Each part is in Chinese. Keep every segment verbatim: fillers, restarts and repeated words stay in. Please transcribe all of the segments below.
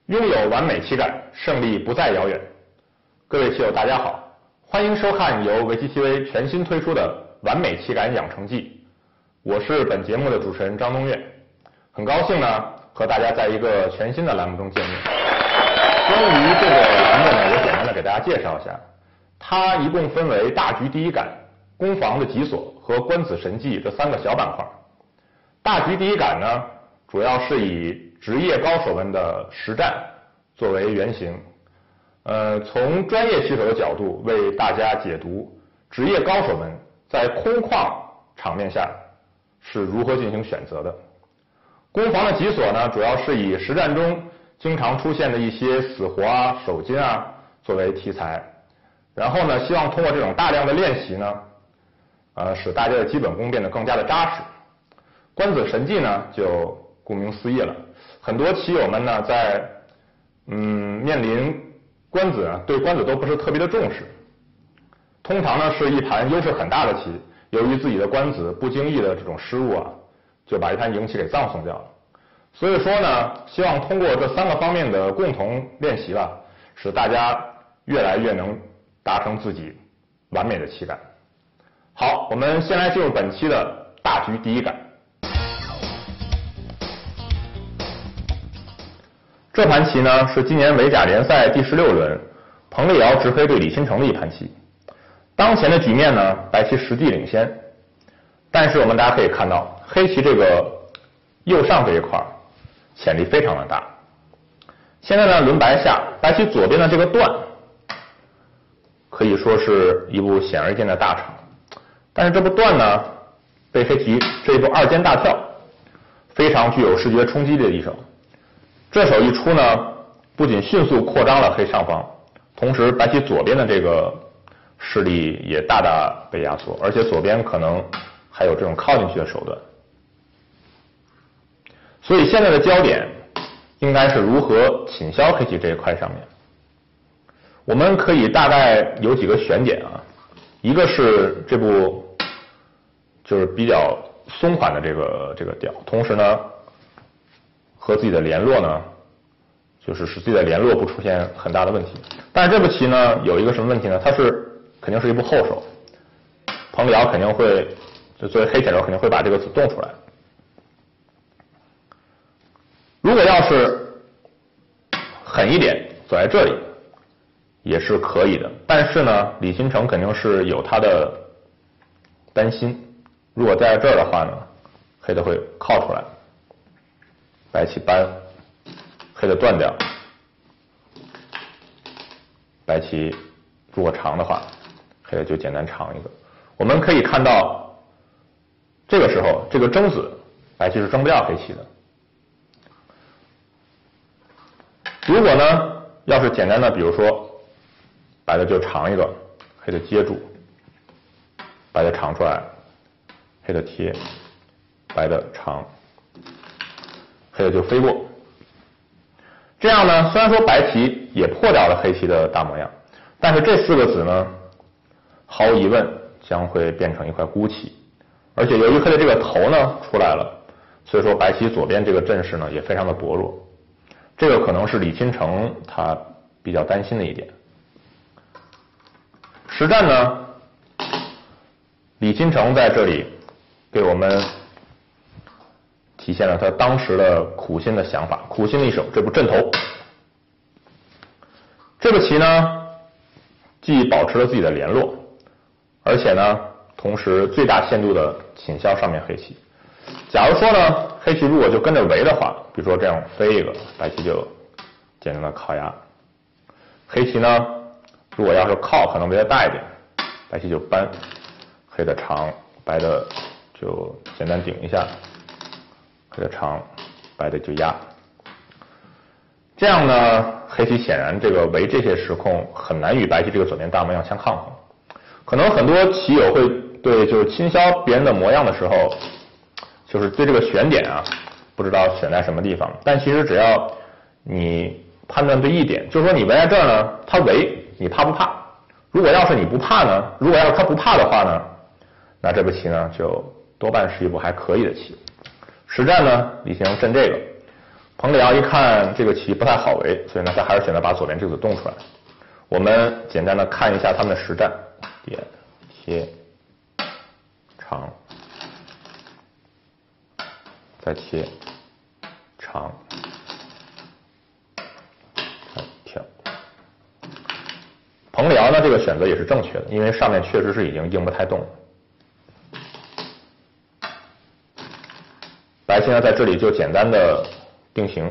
拥有完美棋感，胜利不再遥远。各位棋友，大家好，欢迎收看由围棋 T V 全新推出的《完美棋感养成记》，我是本节目的主持人张东岳，很高兴呢和大家在一个全新的栏目中见面。关于这个栏目呢，我简单的给大家介绍一下，它一共分为大局第一感、攻防的急所和官子神技这三个小板块。大局第一感呢，主要是以职业高手们的实战作为原型，呃，从专业棋手的角度为大家解读职业高手们在空旷场面下是如何进行选择的。攻防的急所呢，主要是以实战中经常出现的一些死活啊、手筋啊作为题材，然后呢，希望通过这种大量的练习呢，呃，使大家的基本功变得更加的扎实。官子神技呢，就顾名思义了，很多棋友们呢，在嗯面临官子啊，对官子都不是特别的重视，通常呢是一盘优势很大的棋，由于自己的官子不经意的这种失误啊，就把一盘赢棋给葬送掉了。所以说呢，希望通过这三个方面的共同练习吧，使大家越来越能达成自己完美的棋感。好，我们先来进入本期的大局第一感。这盘棋呢是今年围甲联赛第十六轮彭丽瑶执黑对李新成的一盘棋。当前的局面呢，白棋实际领先，但是我们大家可以看到，黑棋这个右上这一块潜力非常的大。现在呢，轮白下，白棋左边的这个段可以说是一步显而易见的大场，但是这步段呢，被黑棋这一步二间大跳，非常具有视觉冲击力的一手。这手一出呢，不仅迅速扩张了黑上方，同时白棋左边的这个势力也大大被压缩，而且左边可能还有这种靠进去的手段。所以现在的焦点应该是如何侵削黑棋这一块上面。我们可以大概有几个选点啊，一个是这步就是比较松缓的这个这个调，同时呢和自己的联络呢，就是使自己的联络不出现很大的问题。但是这步棋呢，有一个什么问题呢？它是肯定是一步后手，彭丽瑶肯定会，就作为黑棋手肯定会把这个子动出来。如果要是狠一点走在这里，也是可以的。但是呢，李新成肯定是有他的担心，如果在这儿的话呢，黑的会靠出来。白棋扳，黑的断掉，白棋如果长的话，黑的就简单长一个。我们可以看到，这个时候这个争子，白棋是争不掉黑棋的。如果呢，要是简单的，比如说白的就长一个，黑的接住，白的长出来，黑的贴，白的长，黑的就飞过。这样呢，虽然说白棋也破掉了黑棋的大模样，但是这四个子呢，毫无疑问将会变成一块孤棋。而且由于黑的这个头呢出来了，所以说白棋左边这个阵势呢也非常的薄弱。这个可能是李新成他比较担心的一点。实战呢，李新成在这里给我们体现了他当时的苦心的想法，苦心的一手，这步阵头。这个棋呢，既保持了自己的联络，而且呢，同时最大限度的侵削上面黑棋。假如说呢，黑棋如果就跟着围的话，比如说这样飞一个，白棋就简单的靠压。黑棋呢，如果要是靠，可能围的大一点，白棋就扳，黑的长，白的就简单顶一下。黑的长，白的就压。这样呢，黑棋显然这个围这些时空很难与白棋这个左边大模样相抗衡。可能很多棋友会对就是侵削别人的模样的时候，就是对这个选点啊，不知道选在什么地方。但其实只要你判断对一点，就是说你围在这儿呢，他围你怕不怕？如果要是你不怕呢，如果要是他不怕的话呢，那这步棋呢就多半是一步还可以的棋。实战呢，李新成阵这个， 彭里奥一看这个棋不太好围，所以呢，他还是选择把左边这个子动出来。我们简单的看一下他们的实战：点、贴、长，再贴、长，再跳。彭里奥呢，这个选择也是正确的，因为上面确实是已经应不太动了。白棋呢，在这里就简单的定型，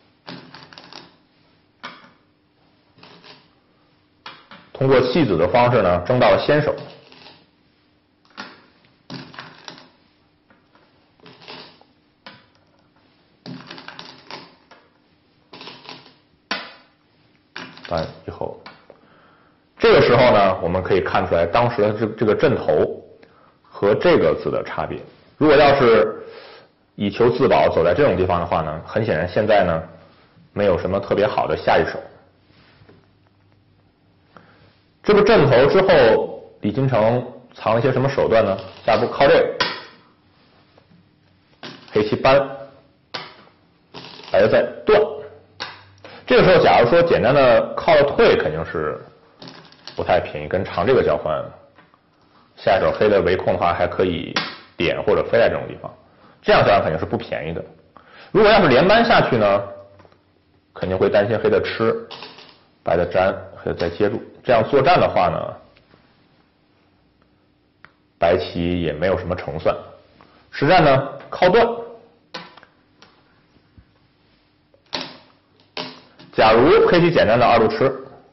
通过弃子的方式呢，争到了先手。完以后，这个时候呢，我们可以看出来当时的这这个阵头和这个子的差别。如果要是以求自保走在这种地方的话呢，很显然现在呢没有什么特别好的下一手。这个阵头之后，李金城藏了一些什么手段呢？下一步靠这个，黑棋搬，白再断。这个时候，假如说简单的靠了退，肯定是不太便宜。跟长这个交换，下一手黑的围控的话，还可以点或者飞在这种地方，这样交换肯定是不便宜的。如果要是连扳下去呢，肯定会担心黑的吃，白的粘，黑的再接住。这样作战的话呢，白棋也没有什么成算。实战呢，靠断。假如黑棋简单的二路吃，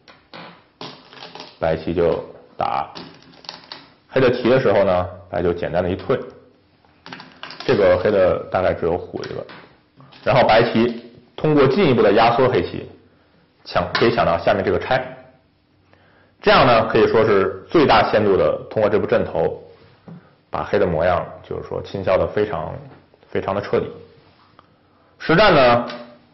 白棋就打，黑的提的时候呢，白就简单的一退，这个黑的大概只有虎一个，然后白棋通过进一步的压缩黑棋，抢可以抢到下面这个拆，这样呢可以说是最大限度的通过这步阵头，把黑的模样就是说清消的非常非常的彻底。实战呢，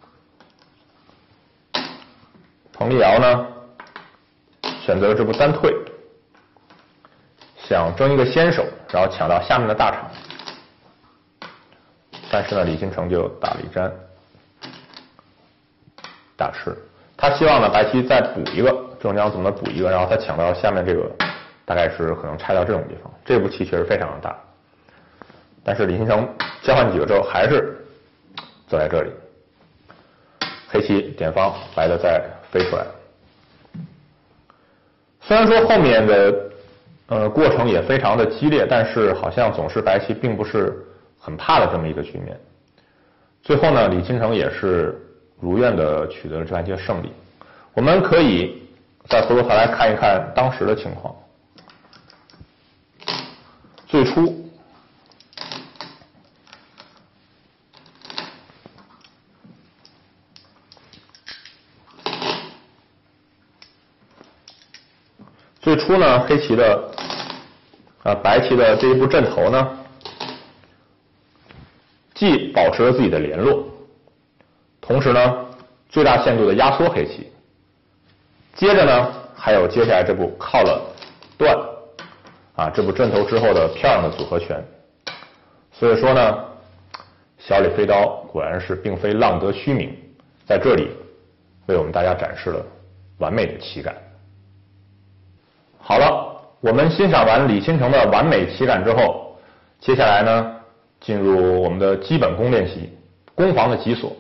彭丽瑶呢选择了这步单退，想争一个先手，然后抢到下面的大场。但是呢，李金城就打了一粘，打吃。他希望呢白棋再补一个，这种地方怎么补一个，然后他抢到下面这个，大概是可能拆到这种地方。这步棋确实非常的大，但是李金城交换几个之后还是走在这里，黑棋点方，白的再飞出来。虽然说后面的呃过程也非常的激烈，但是好像总是白棋并不是很怕的这么一个局面。最后呢，李金城也是如愿的取得了这盘棋的胜利。我们可以再回过头来看一看当时的情况。最初最初呢，黑棋的啊白棋的这一步阵头呢，既保持了自己的联络，同时呢最大限度的压缩黑棋。接着呢，还有接下来这步靠了断啊这步阵头之后的漂亮的组合拳。所以说呢，小李飞刀果然是并非浪得虚名，在这里为我们大家展示了完美的棋感。好了，我们欣赏完李金城的完美棋感之后，接下来呢，进入我们的基本功练习，攻防的急锁。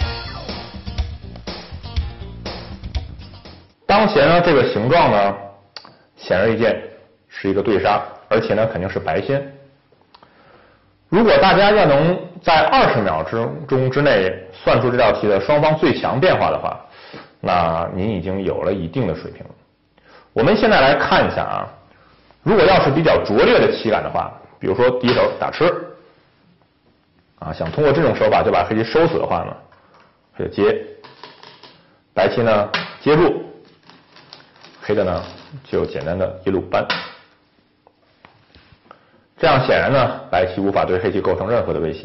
当前呢，这个形状呢，显而易见是一个对杀，而且呢，肯定是白先。如果大家要能在二十秒之中之内算出这道题的双方最强变化的话，那您已经有了一定的水平了。我们现在来看一下啊，如果要是比较拙劣的棋感的话，比如说第一手打吃，啊，想通过这种手法就把黑棋收死的话呢，黑的接，白棋呢接住，黑的呢就简单的一路扳，这样显然呢，白棋无法对黑棋构成任何的威胁。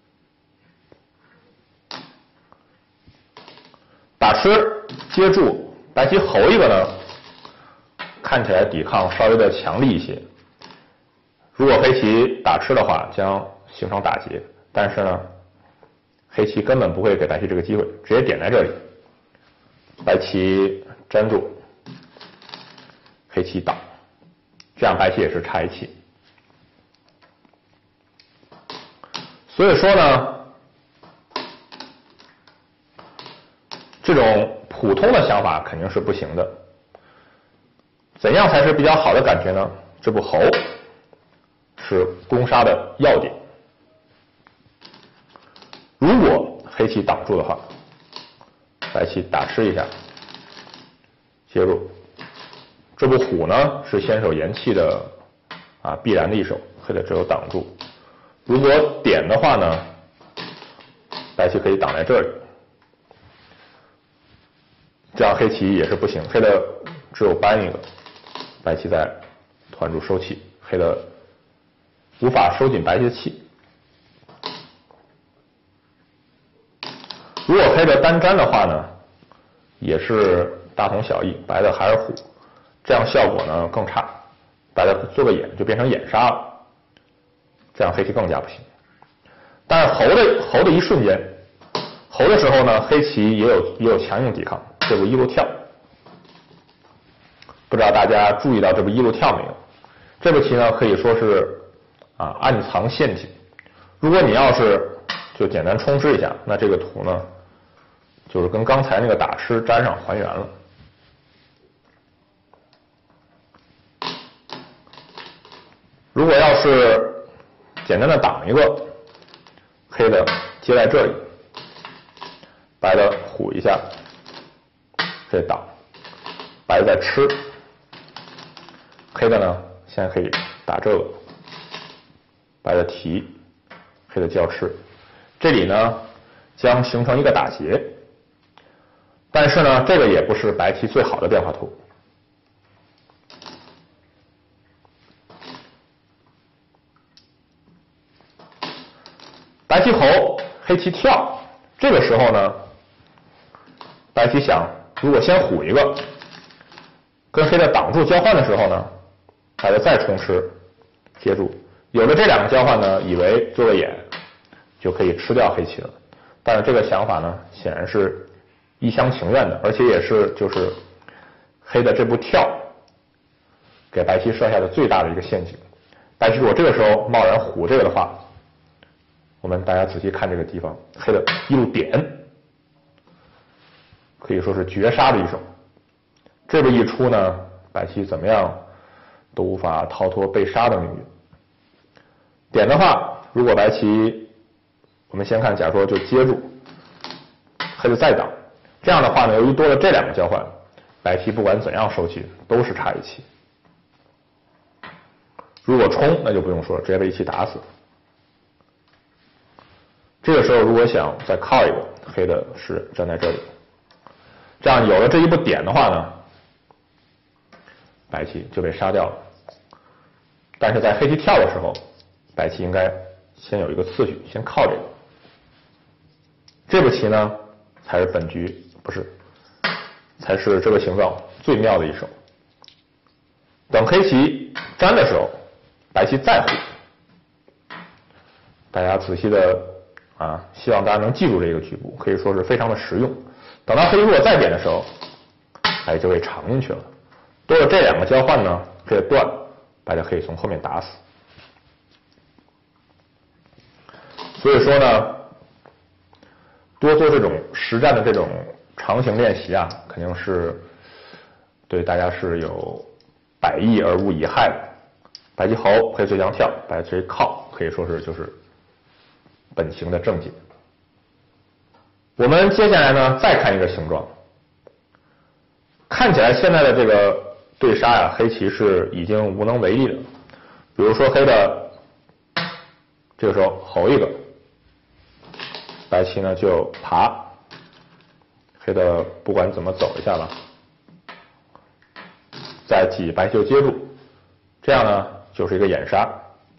打吃接住，白棋侯一个呢，看起来抵抗稍微的强力一些。如果黑棋打吃的话，将形成打劫，但是呢， 黑棋根本不会给白棋这个机会，直接点在这里，白棋粘住，黑棋挡，这样白棋也是差一气。所以说呢，这种普通的想法肯定是不行的。怎样才是比较好的感觉呢？这步猴是攻杀的要点。如果黑棋挡住的话，白棋打吃一下，接入。这步虎呢是先手延气的啊必然的一手，黑的只有挡住。如果点的话呢，白棋可以挡在这里，这样黑棋也是不行，黑的只有搬一个，白棋在团住收气，黑的无法收紧白棋的气。如果黑的单粘的话呢，也是大同小异，白的还是虎，这样效果呢更差，白的做个眼就变成眼杀了，这样黑棋更加不行。但是猴的猴的一瞬间，猴的时候呢，黑棋也有也有强硬抵抗，这步一路跳，不知道大家注意到这步一路跳没有？这步棋呢可以说是啊暗藏陷阱。如果你要是就简单冲吃一下，那这个图呢就是跟刚才那个打吃粘上还原了。如果要是简单的挡一个，黑的接在这里，白的虎一下，这挡，白的再吃，黑的呢现在可以打这个，白的提，黑的就要吃，这里呢将形成一个打劫，但是呢这个也不是白棋最好的变化图。白棋猴，黑棋跳，这个时候呢，白棋想，如果先虎一个，跟黑的挡住交换的时候呢，白的再冲吃，接住，有了这两个交换呢，以为做个眼就可以吃掉黑棋了，但是这个想法呢，显然是一厢情愿的，而且也是就是黑的这步跳给白棋设下的最大的一个陷阱。白棋如果这个时候贸然虎这个的话，我们大家仔细看这个地方，黑的一路点，可以说是绝杀的一手。这步一出呢，白棋怎么样都无法逃脱被杀的命运。点的话，如果白棋，我们先看，假如说就接住，黑的再挡，这样的话呢，由于多了这两个交换，白棋不管怎样收气都是差一气。如果冲，那就不用说了，直接被一气打死。这个时候如果想再靠一个，黑的是站在这里，这样有了这一步点的话呢，白棋就被杀掉了。但是在黑棋跳的时候，白棋应该先有一个次序，先靠这个。这步棋呢，才是本局不是，才是这个形状最妙的一手。等黑棋粘的时候，白棋再虎。大家仔细的啊，希望大家能记住这个局部，可以说是非常的实用。等到黑如果再点的时候，白就会藏进去了。多了这两个交换呢，这个断，白就可以从后面打死。所以说呢，多做这种实战的这种长形练习啊，肯定是对大家是有百益而无一害的。白棋猴，黑随将跳，白棋靠，可以说是就是本形的正解。我们接下来呢，再看一个形状，看起来现在的这个对杀呀，黑棋是已经无能为力了。比如说黑的这个时候猴一个，白棋呢就爬，黑的不管怎么走一下吧，再挤白棋就接住，这样呢就是一个眼杀。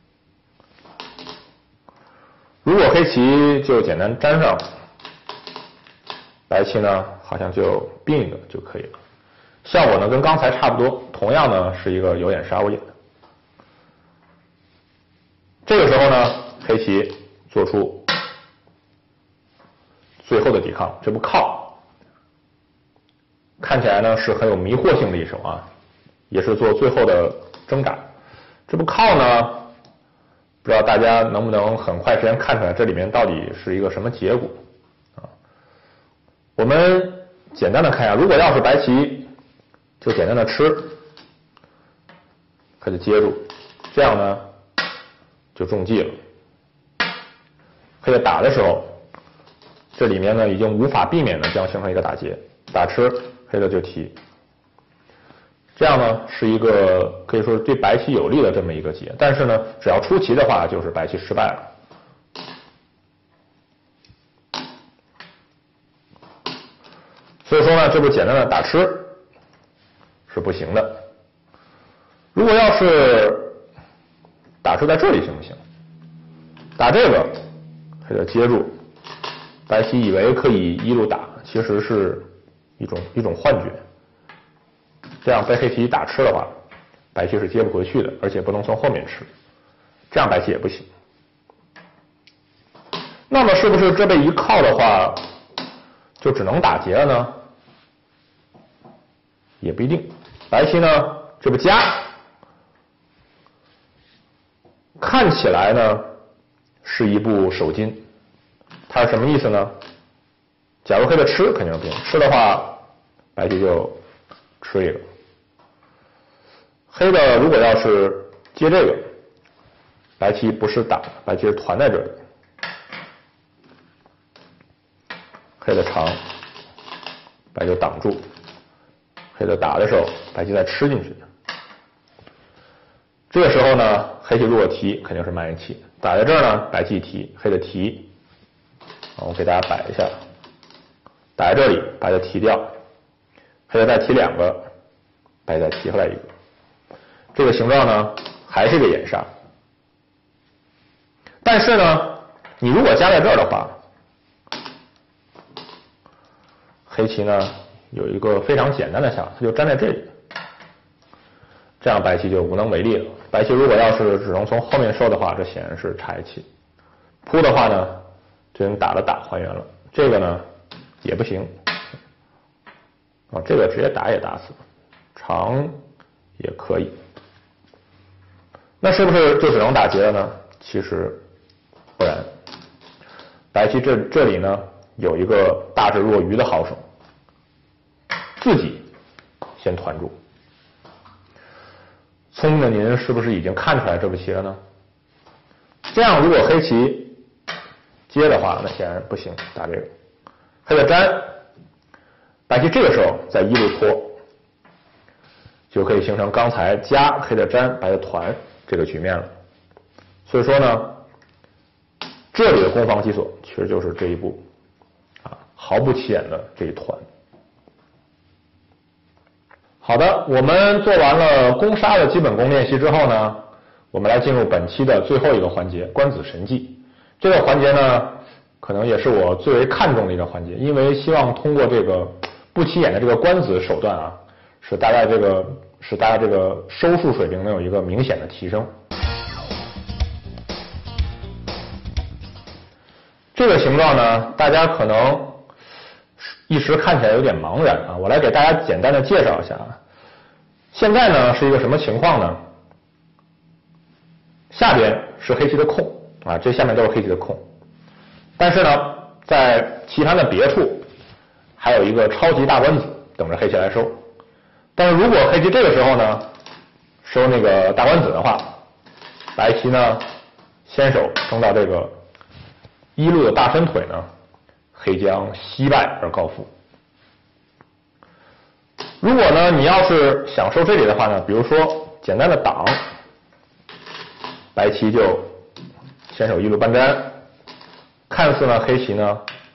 如果黑棋就简单粘上，白棋呢好像就并一个就可以了，效果呢跟刚才差不多，同样呢是一个有眼杀无眼。这个时候呢，黑棋做出最后的抵抗。这步靠看起来呢是很有迷惑性的一手啊，也是做最后的挣扎。这步靠呢，不知道大家能不能很快时间看出来这里面到底是一个什么结果啊？我们简单的看一下，如果要是白棋就简单的吃，它就接住，这样呢就中计了。黑的打的时候，这里面呢已经无法避免的将形成一个打劫，打吃，黑的就提，这样呢是一个可以说是对白棋有利的这么一个劫，但是呢只要出棋的话，就是白棋失败了。所以说呢，这步简单的打吃是不行的。如果要是打出在这里行不行？打这个，黑的接住，白棋以为可以一路打，其实是一种一种幻觉。这样被黑棋打吃的话，白棋是接不回去的，而且不能从后面吃，这样白棋也不行。那么是不是这被一靠的话，就只能打劫了呢？也不一定。白棋呢，这步夹，看起来呢是一步手筋，它是什么意思呢？假如黑的吃肯定是不行，吃的话白棋就吃一个。黑的如果要是接这个，白棋不是打，白棋是团在这里，黑的长，白就挡住，黑的打的时候，白棋再吃进去。这个时候呢，黑棋如果提，肯定是慢一气。打在这儿呢，白棋一提，黑的提，我给大家摆一下，打在这里，白的提掉，黑的再提两个，白再提回来一个。这个形状呢，还是个掩杀。但是呢，你如果加在这儿的话，黑棋呢有一个非常简单的想法，它就粘在这里，这样白棋就无能为力了。白棋如果要是只能从后面收的话，这显然是差一气。扑的话呢，就用打了打还原了。这个呢也不行，啊，这个直接打也打死，长也可以。那是不是就只能打劫了呢？其实不然，白棋这这里呢有一个大智若愚的好手，自己先团住。聪明的您是不是已经看出来这步棋了呢？这样如果黑棋接的话，那显然不行，打这个。黑的粘，白棋这个时候再一路拖，就可以形成刚才加黑的粘白的团这个局面了。所以说呢，这里的攻防基础其实就是这一步啊，毫不起眼的这一团。好的，我们做完了攻杀的基本功练习之后呢，我们来进入本期的最后一个环节——官子神技。这个环节呢，可能也是我最为看重的一个环节，因为希望通过这个不起眼的这个官子手段啊，使大家这个使大家这个收束水平能有一个明显的提升。这个形状呢，大家可能一时看起来有点茫然啊，我来给大家简单的介绍一下啊。现在呢是一个什么情况呢？下边是黑棋的空啊，这下面都是黑棋的空。但是呢，在棋盘的别处还有一个超级大官子等着黑棋来收。但是如果黑棋这个时候呢收那个大官子的话，白棋呢先手争到这个一路的大伸腿呢，黑将惜败而告负。如果呢你要是想收这里的话呢，比如说简单的挡，白棋就先手一路搬粘，看似呢黑棋呢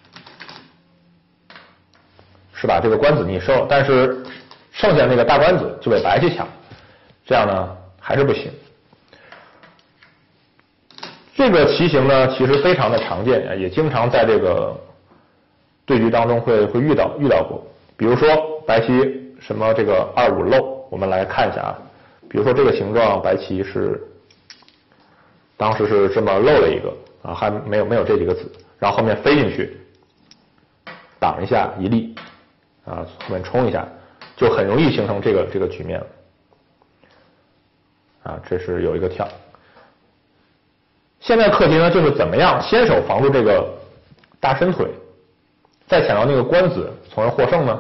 是把这个官子逆收，但是剩下那个大官子就被白棋抢，这样呢还是不行。这个棋形呢其实非常的常见，也经常在这个对局当中会会遇到遇到过。比如说白棋什么这个二五漏，我们来看一下啊。比如说这个形状，白棋是当时是这么漏了一个啊，还没有没有这几个子，然后后面飞进去， 挡一下一立，啊，后面冲一下，就很容易形成这个这个局面了。啊，这是有一个跳。现在课题呢，就是怎么样先手防住这个大伸腿，再抢到那个官子，从而获胜呢？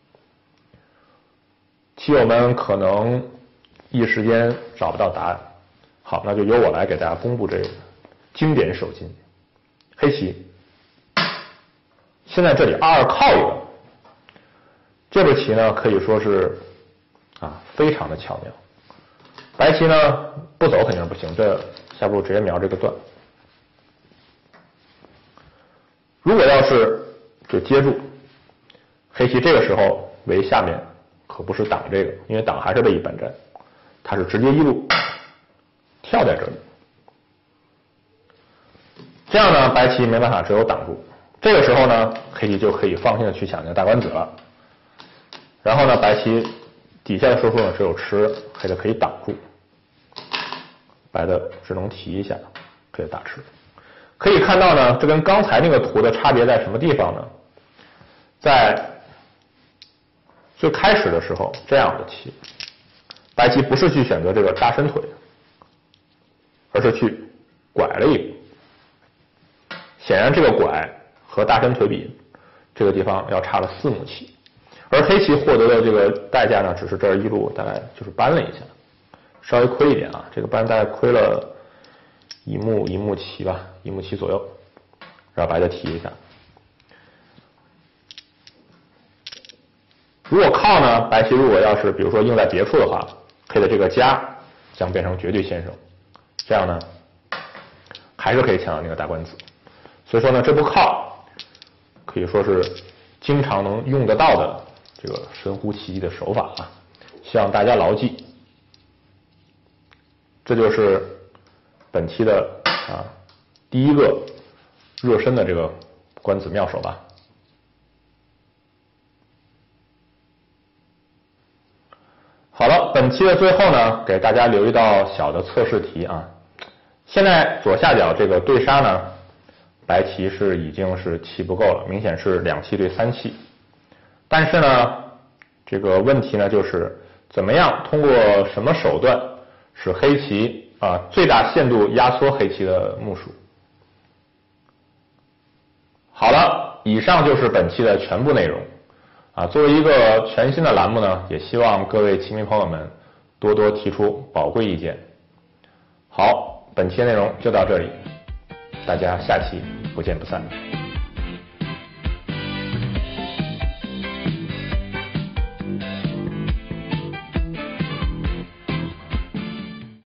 棋友们可能一时间找不到答案。好，那就由我来给大家公布这个经典手筋。黑棋现在这里二靠一个，这步棋呢可以说是啊非常的巧妙。白棋呢不走肯定是不行，这下步直接瞄这个断。如果要是就接住，黑棋这个时候为下面可不是挡这个，因为挡还是位移半站，它是直接一路跳在这里。这样呢，白棋没办法，只有挡住。这个时候呢，黑棋就可以放心的去抢这个大官子了。然后呢，白棋底下的收数呢只有吃，黑的可以挡住，白的只能提一下，这个大吃。可以看到呢，这跟刚才那个图的差别在什么地方呢？在最开始的时候，这样的棋，白棋不是去选择这个大伸腿，而是去拐了一步。显然这个拐和大伸腿比，这个地方要差了四目棋。而黑棋获得的这个代价呢，只是这儿一路大概就是扳了一下，稍微亏一点啊，这个扳大概亏了一目一目棋吧，一目棋左右，让白的提一下。如果靠呢，白棋如果要是比如说应在别处的话，黑的这个夹将变成绝对先胜，这样呢还是可以抢到那个大官子。所以说呢，这步靠可以说是经常能用得到的这个神乎其技的手法啊，希望大家牢记。这就是本期的啊第一个热身的这个官子妙手吧。好了，本期的最后呢，给大家留一道小的测试题啊。现在左下角这个对杀呢，白棋是已经是棋不够了，明显是两气对三气。但是呢，这个问题呢就是怎么样通过什么手段使黑棋啊最大限度压缩黑棋的目数。好了，以上就是本期的全部内容啊。作为一个全新的栏目呢，也希望各位棋迷朋友们多多提出宝贵意见。好，本期内容就到这里，大家下期不见不散。